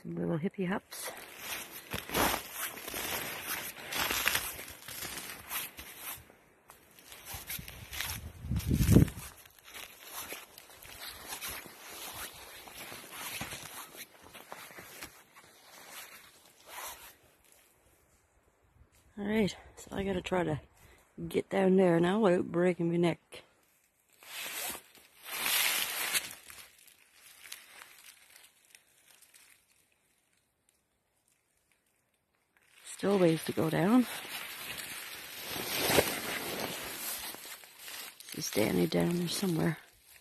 Some little hippie hops. Alright, so I gotta try to get down there now without breaking my neck. Still ways to go down. He's standing down there somewhere.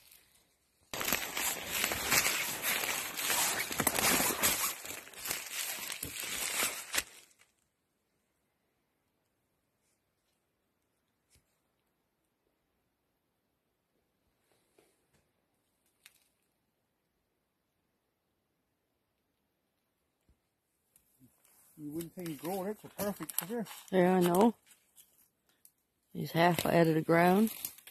You wouldn't think growing it's a perfect for this. Yeah, I know. He's half out of the ground.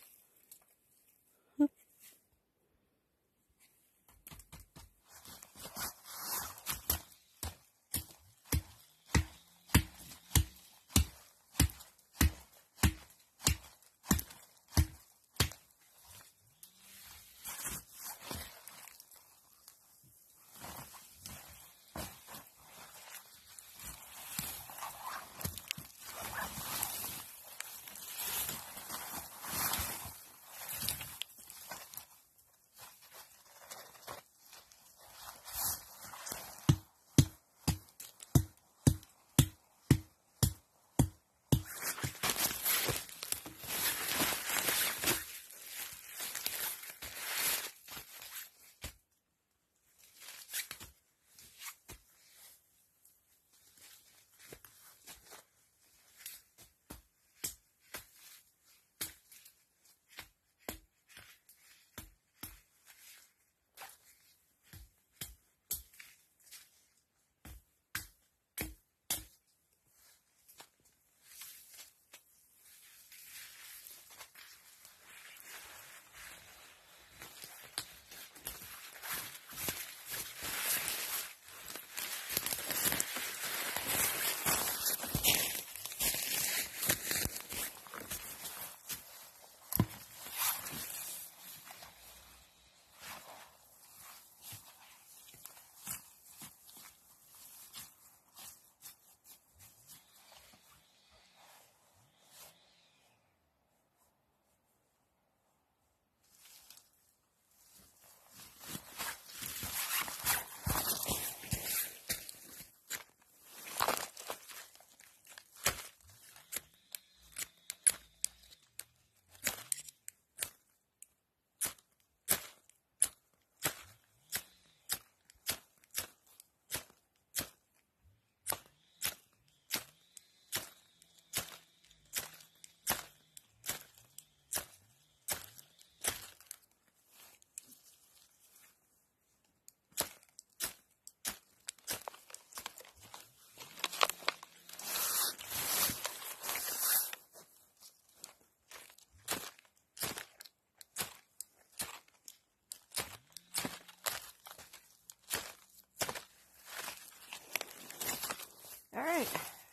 Alright.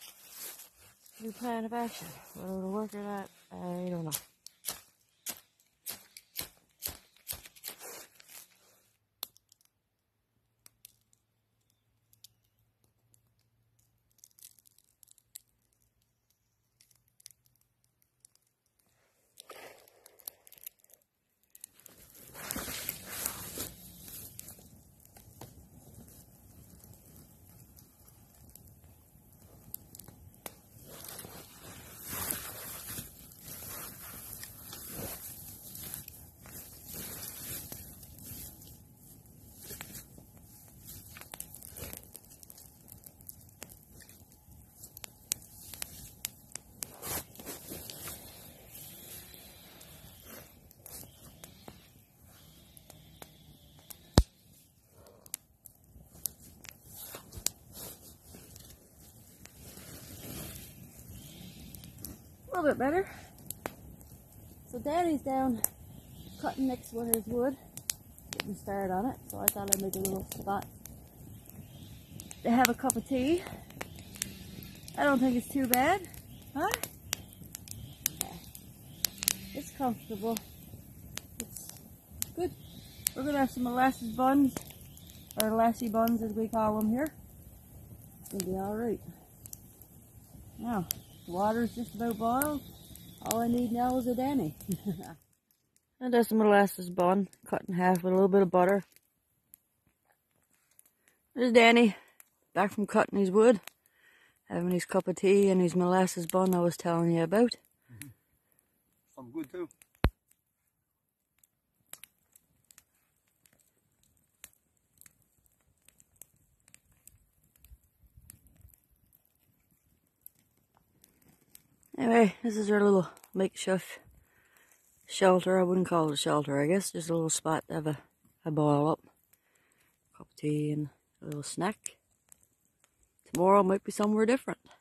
New plan of action. Whether it'll work or not, I don't know. A little bit better. So Daddy's down cutting next to his wood, getting started on it. So I thought I'd make a little spot to have a cup of tea. I don't think it's too bad, huh? Yeah. It's comfortable. It's good. We're gonna have some molasses buns, or lassie buns as we call them here. It's gonna be alright. Now, the water's just about boiled. All I need now is a Danny. And there's some molasses bun, cut in half with a little bit of butter. There's Danny, back from cutting his wood, having his cup of tea and his molasses bun I was telling you about. Some good too. Anyway, this is our little makeshift shelter. I wouldn't call it a shelter, I guess. Just a little spot to have a boil up. Cup of tea and a little snack. Tomorrow might be somewhere different.